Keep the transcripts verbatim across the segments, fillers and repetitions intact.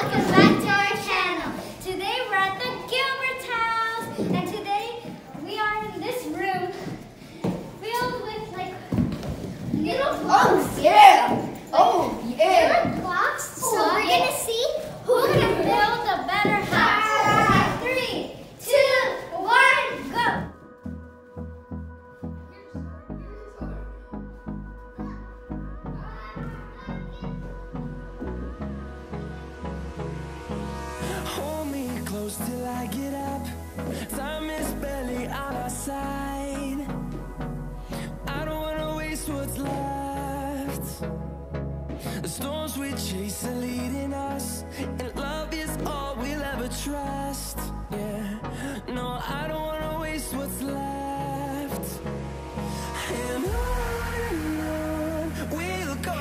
welcome back to our channel. Today we're at the Gilbert's house, and today we are in this room filled with like little blocks. Oh yeah! Oh yeah! Little blocks. So we're gonna see who can build a better house. Three, two, one, go! Hold me close till I get up. Time is barely on our side. I don't wanna waste what's left. The storms we chase are leading us, and love is all we'll ever trust. Yeah, no, I don't wanna waste what's left. And on and on we'll go,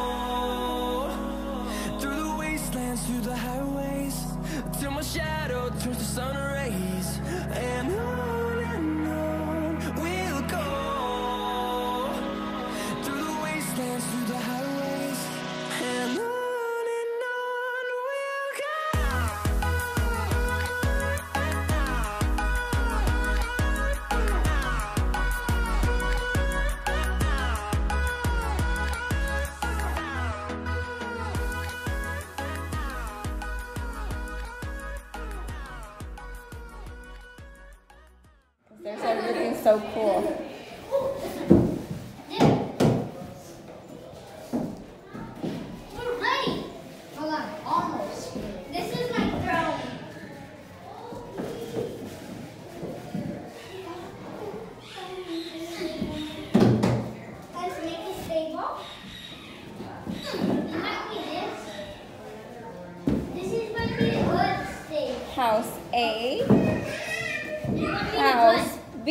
through the wastelands, through the highways, till my shadow turns to sun rays. And on and on we'll go, through the wastelands, through the highways, and on and on we'll go. There's everything so cool. We're ready. Hold on, almost. This is my throne. Let's make it stable. It might be this. This is going to be a good stage. House A, House. house B,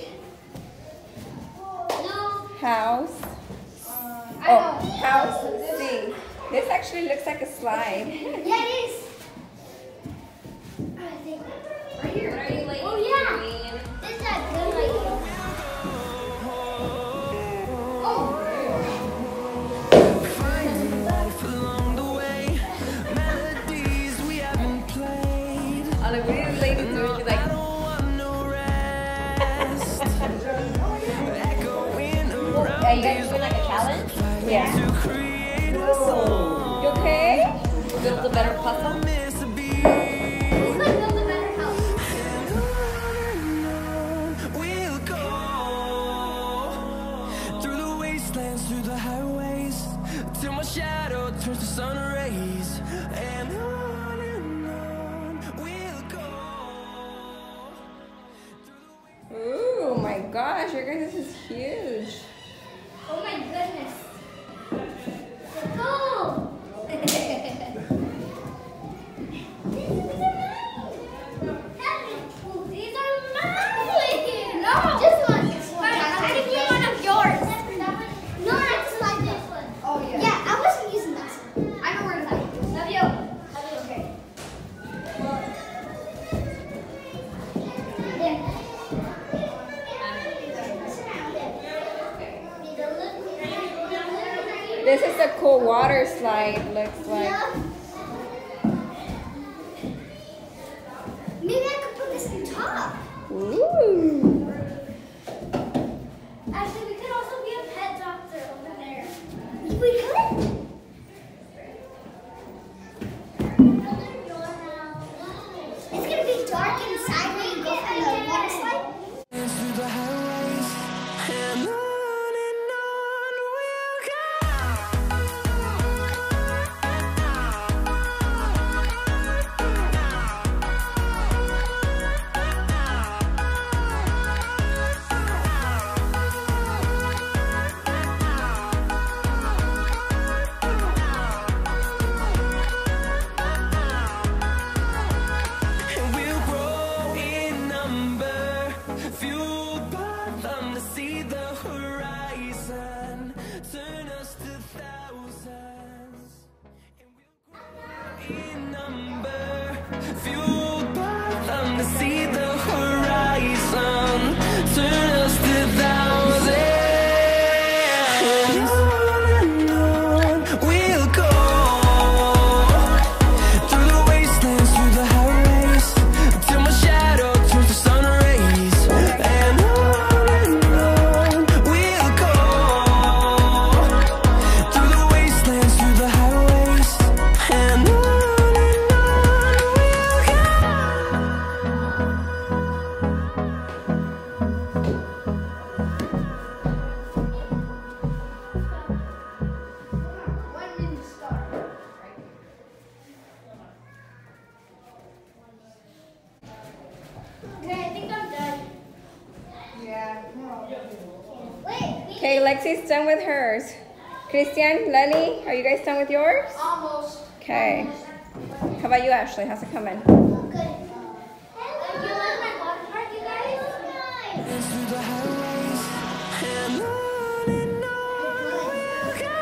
No. house, I oh, know. house C. This actually looks like a slide. Yeah, it is. I think. Right here. What are you ladies Oh, yeah. doing? This is a good idea. Oh. Finding life along the way, melodies we haven't played. Ollie, what are you ladies doing? She's like, I don't want no rest. Echoing around are you guys doing like a challenge? Yeah. to create a song. You okay? Build a better puzzle? Miss a beat. Who's gonna build a better house? And on and on we'll go, through the wastelands, through the highways, till my shadow turns to sun rays. And on and on we'll go. Ooh, my gosh, your guys' is huge. Oh my goodness. Go! These are mine! No! Just one. I'll give you one of yours. No, I just like this one. Oh yeah. Yeah, I wasn't using that one. I know where to put it. Love you. Love you. Okay. This is a cool water slide, looks like. Yeah. Maybe I could put this on top. Ooh. Actually, we could also be a pet doctor over there. We could. It's gonna be dark inside when you go from the water slide. Through the highways, and on and on we'll go. And we'll grow in number, fueled by them to see the horizon, turn us to thousands. And we'll grow in number, fueled by them to see the horizon, turn us to thousands. And on and on we'll go, through Lexi's done with hers. Christian, Lenny, are you guys done with yours? Almost. Okay. How about you, Ashley? How's it coming? Good. You like my water park, you guys? Nice. Through the highways and on and on we'll go.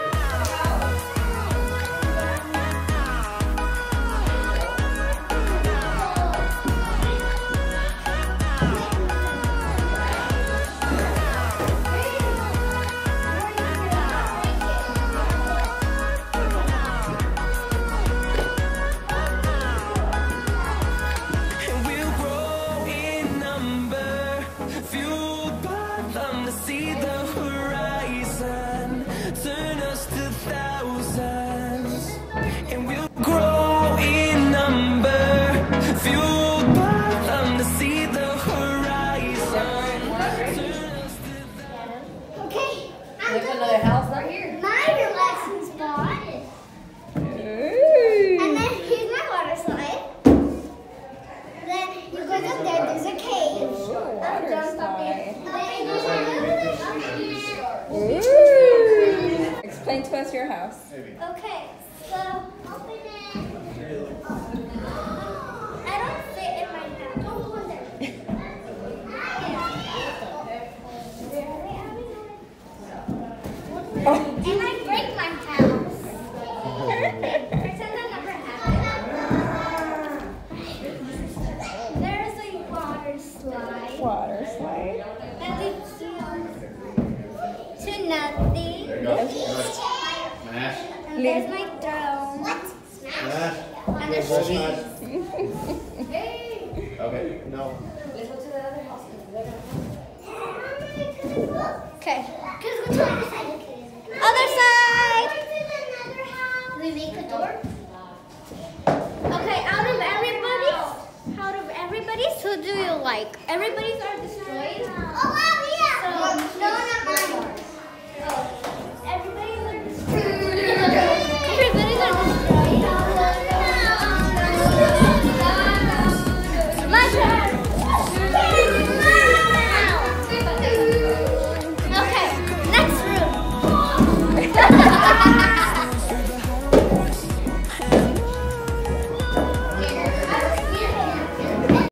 And we'll grow in number, fueled by them to see the horizon, turn us to thousands. And we'll grow in number, fueled by them to see the horizon, turn us to Okay. I'm There's done another with house right here. my relaxing spot. Ooh. And then here's my water slide. Then you go up there, there's a cave. Ooh, water slide. Then there's another Ooh. Explain to us your house. Okay, so open it. I don't fit in my house. Don't go in there. Oh. And I break my house. Pretend that never happened. There's a water slide Water slide. that leads you to nothing. Smash. And there's my throne. What? Smash. And there's cheese. Okay, no. Let's go to the other house. Okay. Let's go to the other side. Other side. We make a door. Okay, out of everybody, out of everybody's, who do you like? Everybody's are destroyed. Oh, wow, yeah. So, no, not mine. Oh,